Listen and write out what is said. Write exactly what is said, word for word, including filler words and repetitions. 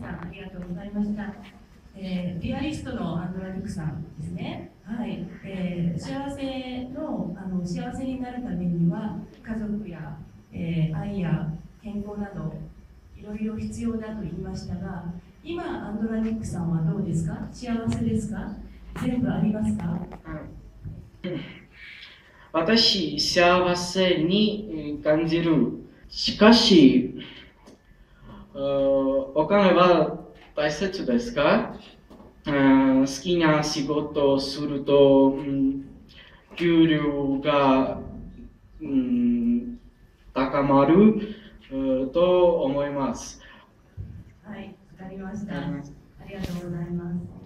さん、ありがとうございました。えー、ピアリストのアンドラニクさんですね。はい、えー、幸せの、あの幸せになるためには家族や、えー、愛や健康などいろいろ必要だと言いましたが、今アンドラニックさんはどうですか？幸せですか？全部ありますか？ 私、幸せに感じる。しかし、お金は大切ですか？好きな仕事をすると、うん、給料が、うん、高まる、うん、と思います。 はい、わかりました。ありがとうございます。